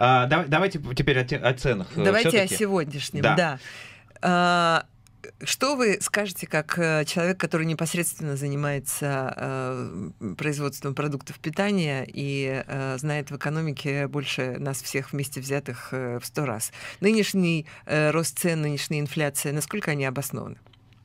Давайте теперь о ценах. Давайте все-таки. О сегодняшнем, Да. да. Что вы скажете, как человек, который непосредственно занимается производством продуктов питания и знает в экономике больше нас всех вместе взятых в 100 раз? Нынешний рост цен, нынешняя инфляция, насколько они обоснованы?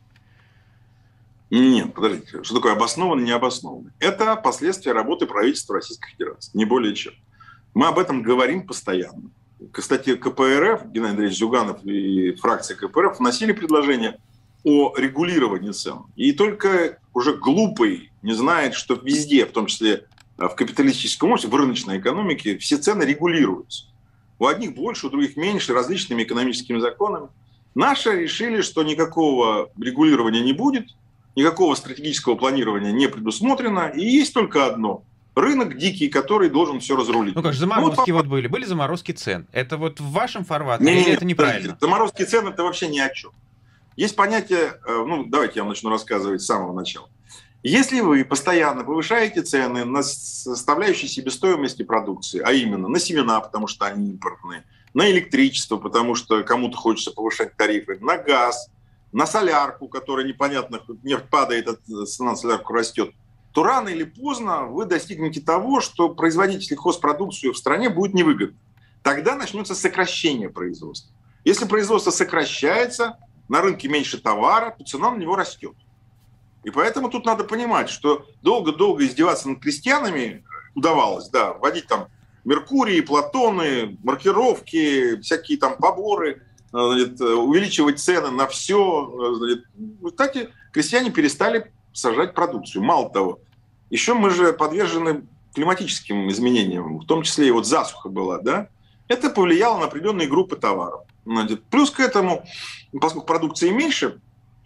Нет, подождите. Что такое обоснованно, необоснованно? Это последствия работы правительства Российской Федерации, не более чем. Мы об этом говорим постоянно. Кстати, КПРФ, Геннадий Андреевич Зюганов и фракция КПРФ вносили предложение о регулировании цен. И только уже глупый не знает, что везде, в том числе в капиталистическом обществе, в рыночной экономике, все цены регулируются. У одних больше, у других меньше, различными экономическими законами. Наши решили, что никакого регулирования не будет, никакого стратегического планирования не предусмотрено, и есть только одно – рынок дикий, который должен все разрулить. Ну как же, заморозки были заморозки цен. Это вот в вашем фарватере или это неправильно? Заморозки цен – это вообще ни о чем. Есть понятие, давайте я вам начну рассказывать с самого начала. Если вы постоянно повышаете цены на составляющие себестоимости продукции, а именно на семена, потому что они импортные, на электричество, потому что кому-то хочется повышать тарифы, на газ, на солярку, которая непонятно, нефть падает, цена на солярку растет, то рано или поздно вы достигнете того, что производить сельхозпродукцию в стране будет невыгодно. Тогда начнется сокращение производства. Если производство сокращается, на рынке меньше товара, то цена на него растет. И поэтому тут надо понимать, что долго-долго издеваться над крестьянами удавалось, да, вводить там Меркурий, Платоны, маркировки, всякие там поборы, увеличивать цены на все. Кстати, крестьяне перестали сажать продукцию. Мало того, еще мы же подвержены климатическим изменениям, в том числе и вот засуха была, да? Это повлияло на определенные группы товаров. Плюс к этому, поскольку продукции меньше,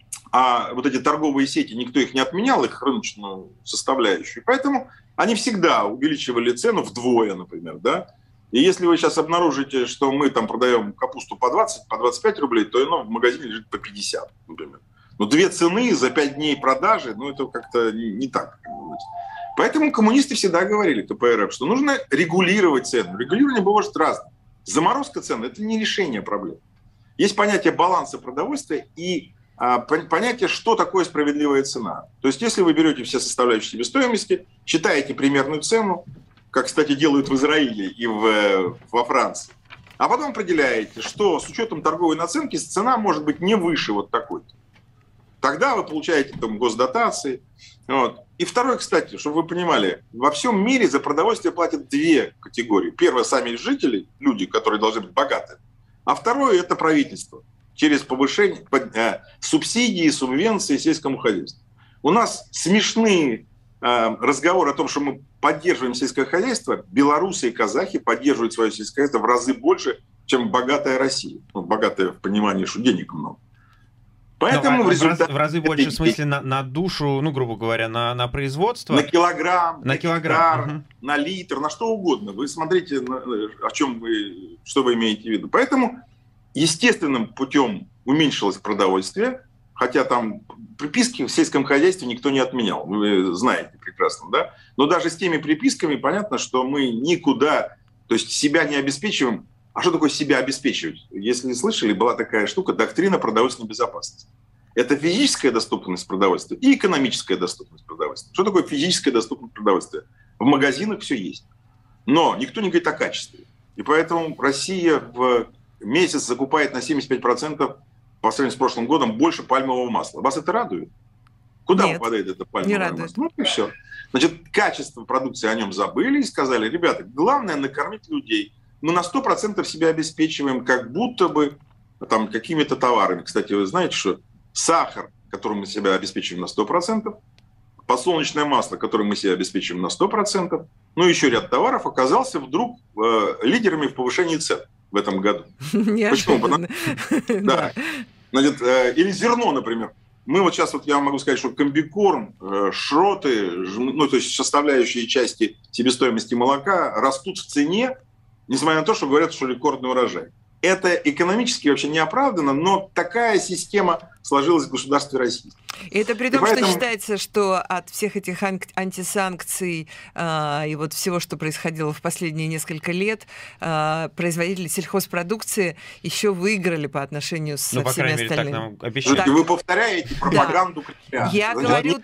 а вот эти торговые сети, никто их не отменял, их рыночную составляющую, поэтому они всегда увеличивали цену вдвое, например, да? И если вы сейчас обнаружите, что мы там продаем капусту по 20, по 25 рублей, то оно в магазине лежит по 50, например. Но две цены за 5 дней продажи, это как-то не так. Поэтому коммунисты всегда говорили, КПРФ, что нужно регулировать цену. Регулирование бывает разное. Заморозка цен – это не решение проблем. Есть понятие баланса продовольствия и понятие, что такое справедливая цена. То есть, если вы берете все составляющие себестоимости, считаете примерную цену, как, кстати, делают в Израиле и во Франции, а потом определяете, что с учетом торговой наценки цена может быть не выше вот такой-то. Тогда вы получаете там госдотации. Вот. И второе, кстати, чтобы вы понимали, во всем мире за продовольствие платят две категории. Первое – сами жители, люди, которые должны быть богаты. А второе – это правительство. Через повышение субсидий, субвенций сельскому хозяйству. У нас смешные разговоры о том, что мы поддерживаем сельское хозяйство. Белорусы и казахи поддерживают свое сельское хозяйство в разы больше, чем богатая Россия. Богатая в понимании, что денег много. Поэтому в разы больше, в смысле, на душу, грубо говоря, на производство. На килограмм, на гектар, на литр, на что угодно. Вы смотрите, что вы имеете в виду. Поэтому естественным путем уменьшилось продовольствие, хотя там приписки в сельском хозяйстве никто не отменял. Вы знаете прекрасно, да? Но даже с теми приписками понятно, что мы никуда, то есть себя не обеспечиваем. А что такое себя обеспечивать? Если не слышали, была такая штука – доктрина продовольственной безопасности. Это физическая доступность продовольствия и экономическая доступность продовольствия. Что такое физическая доступность продовольствия? В магазинах все есть. Но никто не говорит о качестве. И поэтому Россия в месяц закупает на 75% по сравнению с прошлым годом больше пальмового масла. Вас это радует? Куда попадает это пальмовое масло? И все. Значит, качество продукции о нем забыли и сказали: ребята, главное накормить людей. Мы на 100% себя обеспечиваем как будто бы там какими-то товарами. Кстати, вы знаете, что сахар, которым мы себя обеспечиваем на 100%, подсолнечное масло, которым мы себя обеспечиваем на 100%, еще ряд товаров оказался вдруг лидерами в повышении цен в этом году. Почему? Да. Значит, или зерно, например. Мы вот сейчас, я могу сказать, что комбикорм, шроты, то есть составляющие части себестоимости молока растут в цене, несмотря на то, что говорят, что рекордный урожай. это экономически вообще не оправдано, но такая система сложилась в государстве России. И это при том, что считается, что от всех этих антисанкций и вот всего, что происходило в последние несколько лет, производители сельхозпродукции еще выиграли по отношению со всеми остальными. Так нам обещают. Вы повторяете пропаганду Кремля. Я говорю,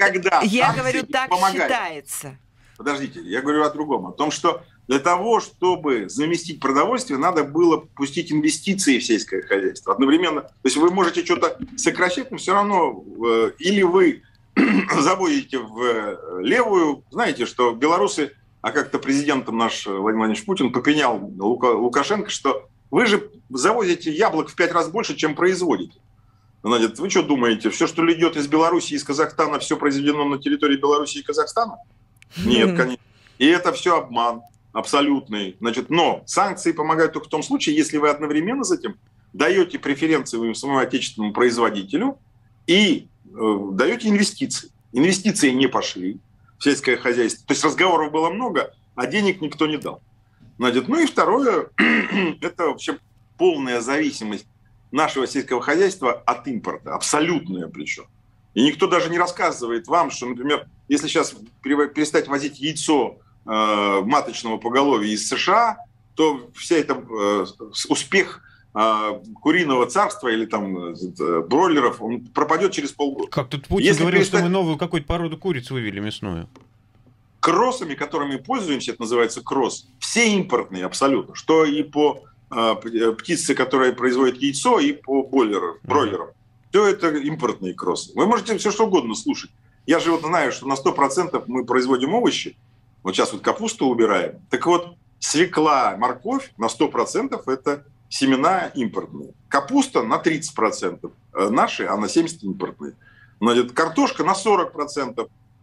так считается. Подождите, я говорю о другом. О том, что для того, чтобы заместить продовольствие, надо было пустить инвестиции в сельское хозяйство одновременно. То есть вы можете что-то сокращать, но все равно или вы заводите в левую. Знаете, что белорусы, а как-то президентом наш Владимир Владимирович Путин попенял Лукашенко, что вы же завозите яблок в 5 раз больше, чем производите. Значит, вы что думаете, все, что идет из Беларуси, из Казахстана, все произведено на территории Беларуси и Казахстана? Нет, конечно. И это все обман абсолютный. Значит, но санкции помогают только в том случае, если вы одновременно с этим даете преференции своему отечественному производителю и даете инвестиции. Инвестиции не пошли в сельское хозяйство. То есть разговоров было много, а денег никто не дал. Значит, ну и второе, это вообще полная зависимость нашего сельского хозяйства от импорта. Абсолютная причем. И никто даже не рассказывает вам, что, например, если сейчас перестать возить яйцо маточного поголовья из США, то вся эта успех куриного царства или там бройлеров, он пропадет через полгода. Как тут Путин говорил, что мы новую какую-то породу куриц вывели мясную. Кроссами, которыми пользуемся, это называется кросс, все импортные абсолютно. Что и по птице, которая производит яйцо, и по бройлерам. Все это импортные кроссы. Вы можете все что угодно слушать. Я же вот знаю, что на 100% мы производим овощи. Вот сейчас вот капусту убираем. Так вот, свекла, морковь на 100% это семена импортные. Капуста на 30% наши, а на 70% импортные. Значит, картошка на 40%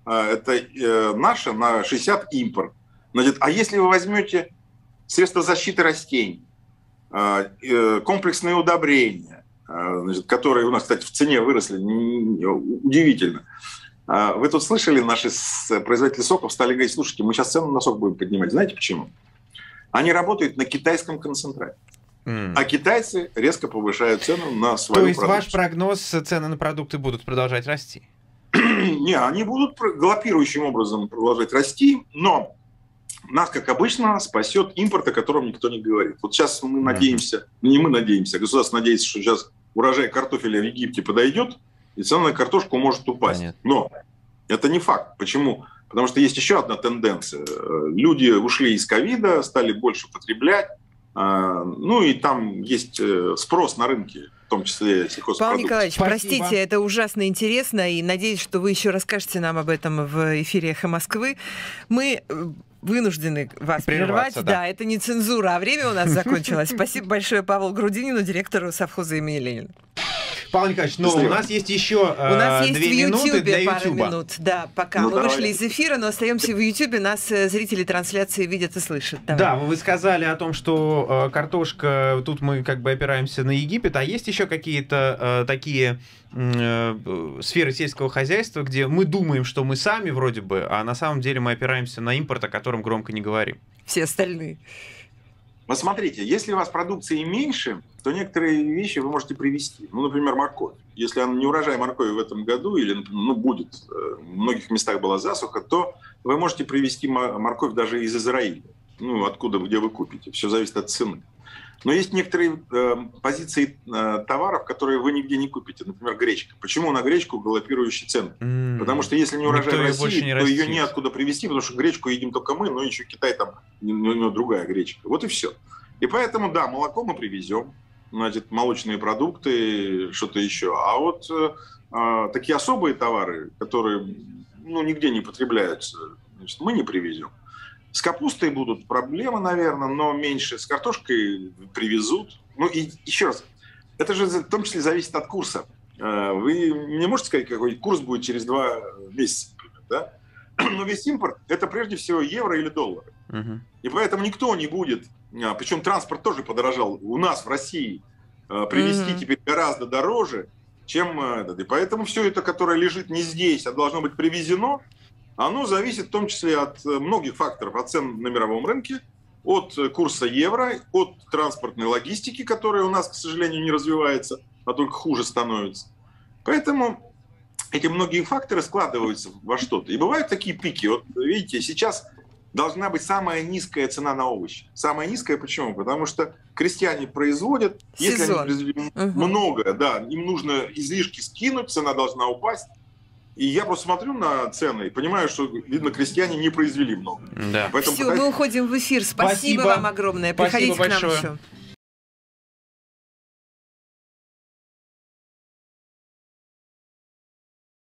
это наша, на 60% импорт. Значит, а если вы возьмете средства защиты растений, комплексные удобрения, значит, которые у нас, кстати, в цене выросли, удивительно. Вы тут слышали, наши производители соков стали говорить, слушайте, мы сейчас цену на сок будем поднимать. Знаете почему? Они работают на китайском концентрате. А китайцы резко повышают цену на свою продукцию. То есть ваш прогноз, цены на продукты будут продолжать расти? Не, они будут галопирующим образом продолжать расти, но нас, как обычно, спасет импорт, о котором никто не говорит. Вот сейчас мы надеемся, не мы надеемся, государство надеется, что сейчас урожай картофеля в Египте подойдет, и цена на картошку может упасть. Понятно. Но это не факт. Почему? Потому что есть еще одна тенденция. Люди ушли из ковида, стали больше потреблять, ну и там есть спрос на рынке, в том числе сельхозпродукции. Павел Николаевич, простите, это ужасно интересно, и надеюсь, что вы еще расскажете нам об этом в эфире «Эхо Москвы». Мы вынуждены вас прервать. Да, это не цензура, а время у нас закончилось. Спасибо большое Павлу Грудинину, директору совхоза имени Ленина. Павел Николаевич, но у нас есть еще 2 минуты для Ютуба. Минут. Да, пока мы вышли из эфира, но остаемся в Ютубе, нас зрители трансляции видят и слышат. Давай. Да, вы сказали о том, что картошка, тут мы как бы опираемся на Египет, а есть еще какие-то такие сферы сельского хозяйства, где мы думаем, что мы сами вроде бы, а на самом деле мы опираемся на импорт, о котором громко не говорим. Все остальные. Вот смотрите, если у вас продукции меньше, то некоторые вещи вы можете привезти. Ну, например, морковь. Если не урожай моркови в этом году, или будет, в многих местах была засуха, то вы можете привезти морковь даже из Израиля. Ну, откуда, где вы купите. Все зависит от цены. Но есть некоторые позиции товаров, которые вы нигде не купите. Например, гречка. Почему на гречку галопирующие цены? Потому что если не урожай в России, то ее неоткуда привезти, потому что гречку едим только мы, но еще Китай там, у него другая гречка. Вот и все. И поэтому, да, молоко мы привезем, значит, молочные продукты, что-то еще. А вот такие особые товары, которые нигде не потребляются, значит, мы не привезем. С капустой будут проблемы, наверное, но меньше. С картошкой привезут. Ну и еще раз, это же в том числе зависит от курса. Вы не можете сказать, какой курс будет через 2 месяца, например, да? Но весь импорт – это прежде всего евро или доллары. И поэтому никто не будет, причем транспорт тоже подорожал, у нас в России привезти теперь гораздо дороже, чем это. И поэтому все это, которое лежит не здесь, а должно быть привезено, оно зависит в том числе от многих факторов, от цен на мировом рынке, от курса евро, от транспортной логистики, которая у нас, к сожалению, не развивается, а только хуже становится. Поэтому эти многие факторы складываются во что-то. И бывают такие пики. Вот видите, сейчас должна быть самая низкая цена на овощи. Самая низкая почему? Потому что крестьяне производят, если они произвели много, да, им нужно излишки скинуть, цена должна упасть. И я просто смотрю на цены и понимаю, что, видно, крестьяне не произвели много. Да. Все, мы уходим в эфир. Спасибо вам огромное. Приходите к нам еще.